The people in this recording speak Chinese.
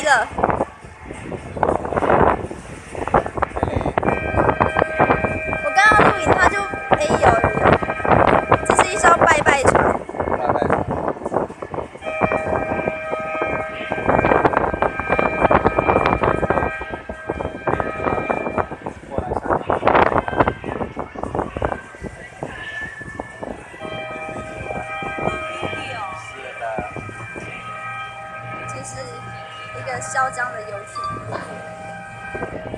了。我刚刚录影，它就有，这是一艘拜拜船。这是一个嚣张的游艇。